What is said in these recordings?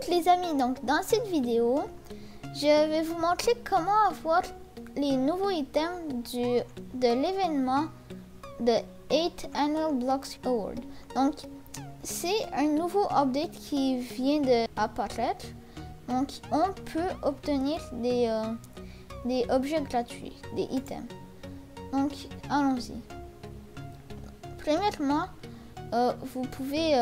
toutes les amis, donc dans cette vidéo, je vais vous montrer comment avoir les nouveaux items de l'événement de 8 Annual Blocks Award. Donc c'est un nouveau update qui vient d'apparaître. Donc on peut obtenir des objets gratuits, des items. Donc allons-y. Premièrement, vous pouvez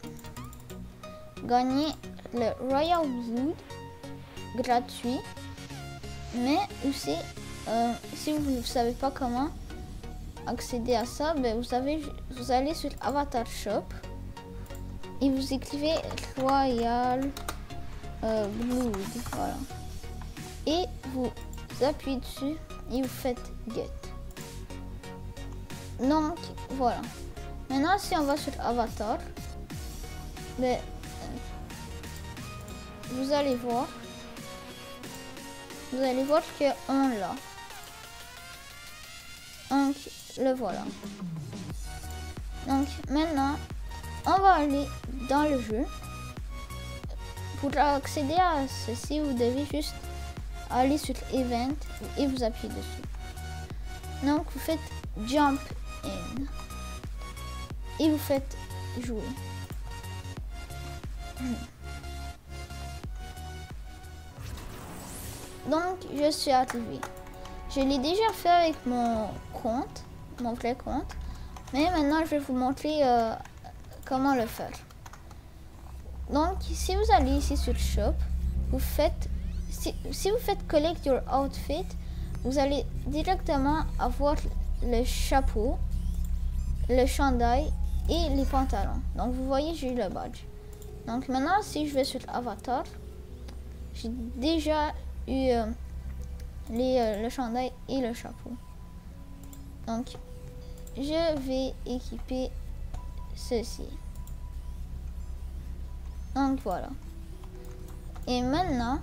gagner le Royal Blood gratuit, mais aussi si vous ne savez pas comment accéder à ça, ben vous allez sur Avatar Shop et vous écrivez Royal Blood, voilà, et vous appuyez dessus et vous faites Get. Donc voilà. Maintenant, si on va sur Avatar, ben, vous allez voir qu'on l'a. Donc le voilà. Donc maintenant, on va aller dans le jeu. Pour accéder à ceci, vous devez juste aller sur Event et vous appuyez dessus. Donc vous faites Jump In et vous faites jouer. Donc je suis arrivé. Je l'ai déjà fait avec mon compte, mon vrai compte, mais maintenant je vais vous montrer comment le faire. Donc si vous allez ici sur Shop, vous faites si vous faites Collect Your Outfit, vous allez directement avoir le chapeau, le chandail et les pantalons. Donc vous voyez, j'ai eu le badge. Donc maintenant, si je vais sur Avatar, j'ai déjà eu le chandail et le chapeau. Donc je vais équiper ceci. Donc voilà. Et maintenant,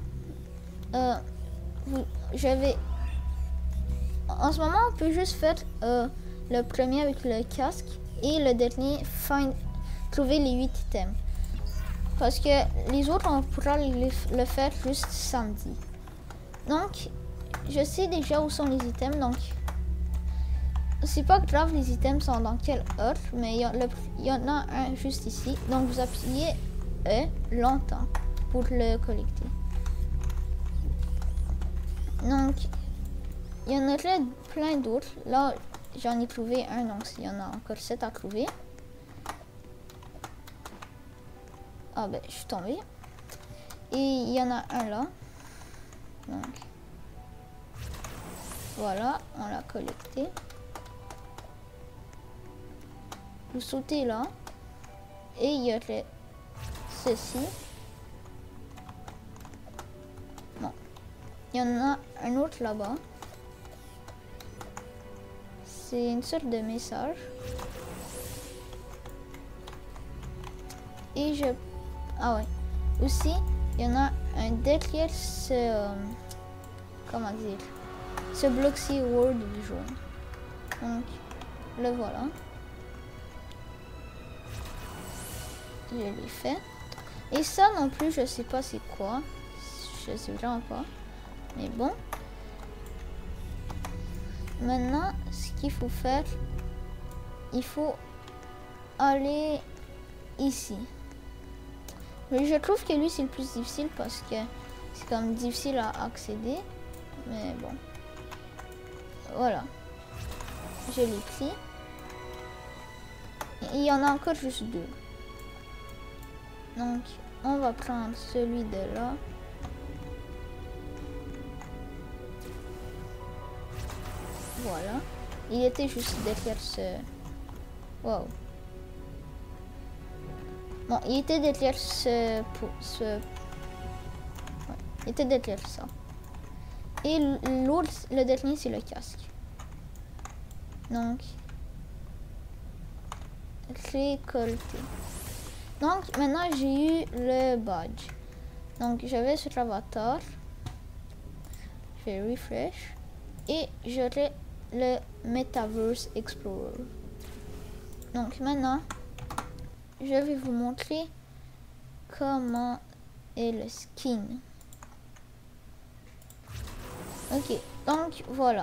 en ce moment, on peut juste faire le premier avec le casque et le dernier, trouver les 8 items. Parce que les autres, on pourra le faire juste samedi. Donc, je sais déjà où sont les items. Donc, c'est pas grave, les items sont dans quelle heure. Mais il y en a un juste ici. Donc, vous appuyez E longtemps pour le collecter. Donc, il y en aurait plein d'autres. Là, j'en ai trouvé un, donc il y en a encore 7 à trouver. Ah ben, je suis tombée. Et il y en a un là. Donc, voilà, on l'a collecté. Vous sautez là. Et il y aurait ceci. Bon. Il y en a un autre là-bas. C'est une sorte de message. Et ah ouais. Aussi, il y en a un derrière ce... comment dire? Ce Bloxy Word jaune. Donc, le voilà. Je l'ai fait. Et ça non plus, je sais pas c'est quoi. Je sais vraiment pas. Mais bon. Maintenant, ce qu'il faut faire, il faut aller ici. Mais je trouve que lui, c'est le plus difficile parce que c'est comme difficile à accéder. Mais bon. Voilà. Je l'ai pris. Et il y en a encore juste 2. Donc, on va prendre celui de là. Voilà. Il était juste derrière ce... Wow. Bon, il était derrière ce... Ouais, il était derrière ça. Et l'autre, le dernier, c'est le casque. Donc, récolter. Donc, maintenant, j'ai eu le badge. Donc, je vais sur Avatar. Je vais refresh. Et j'aurai le Metaverse Explorer. Donc, maintenant, je vais vous montrer comment et le skin. Ok, donc voilà.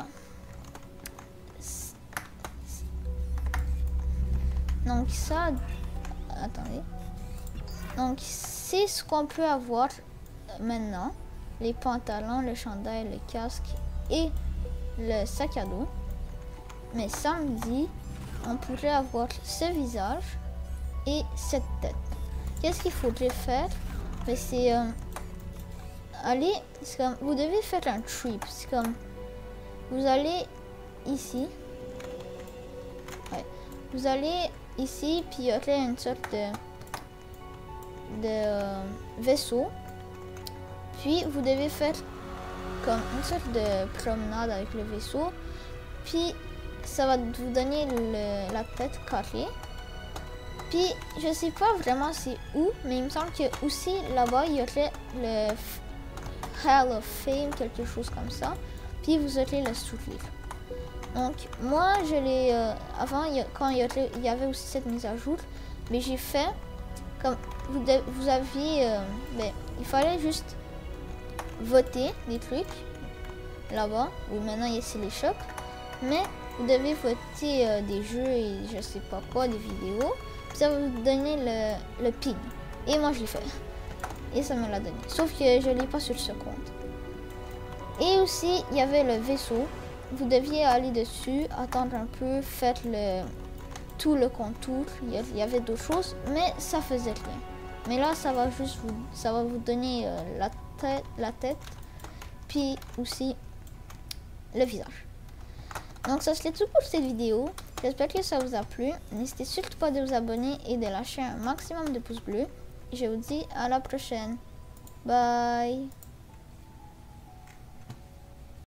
Donc ça, attendez. Donc c'est ce qu'on peut avoir maintenant. Les pantalons, le chandail, le casque et le sac à dos. Mais samedi, on pourrait avoir ce visage et cette tête. Qu'est-ce qu'il faudrait faire? C'est aller, c'est comme, vous devez faire un trip. C'est comme, vous allez ici. Ouais. Vous allez ici, puis il y aurait une sorte de vaisseau. Puis vous devez faire comme une sorte de promenade avec le vaisseau. Puis ça va vous donner la tête carrée. Puis je sais pas vraiment c'est où, mais il me semble que aussi là-bas il y aurait le Hall of Fame, quelque chose comme ça. Puis vous aurez le sourire. Donc moi je l'ai avant quand il y avait aussi cette mise à jour, mais j'ai fait comme vous aviez il fallait juste voter des trucs là-bas, où maintenant il y a ici les shops, mais vous devez voter des jeux et je sais pas quoi, des vidéos, puis ça va vous donner le pin. Et moi je l'ai fait. Et ça me l'a donné. Sauf que je l'ai pas sur ce compte. Et aussi, il y avait le vaisseau. Vous deviez aller dessus, attendre un peu, faire tout le contour. Il y avait d'autres choses, mais ça faisait rien. Mais là, ça va juste vous donner la tête, puis aussi le visage. Donc ça serait tout pour cette vidéo. J'espère que ça vous a plu. N'hésitez surtout pas de vous abonner et de lâcher un maximum de pouces bleus. Je vous dis à la prochaine. Bye.